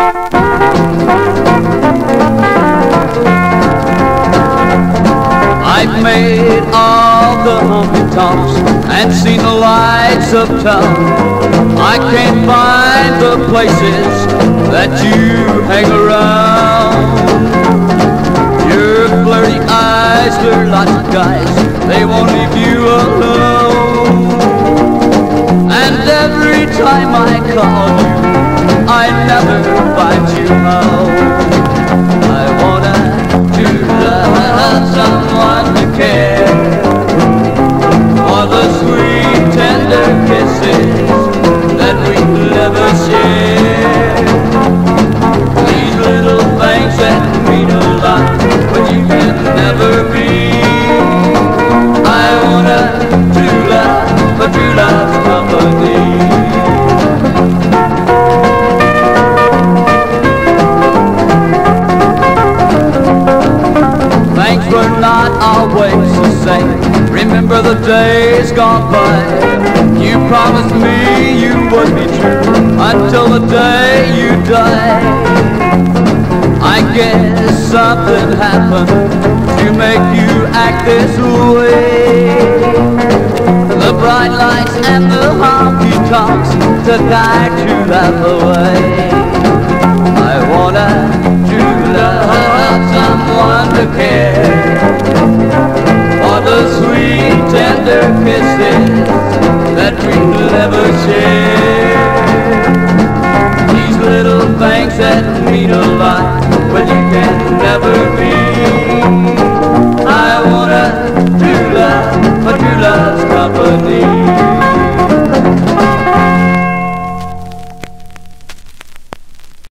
I've made all the honky-tonks and seen the lights of town. I can't find the places that you hang around. Your flirty eyes lure lots of guys, they won't leave you alone. And every time I call you, I never find you home. I wanna to love someone to care for the sweet tender kisses that we never share. These little things that mean a lot, but you can never be. I wanna true love, but true love's company. Things were not always the same. Remember the days gone by. You promised me you would be true until the day you died. I guess something happened to make you act this way. The bright lights and the honky-tonks took our true love away. I wanna true love someone to care for the sweet tender kisses that we never share.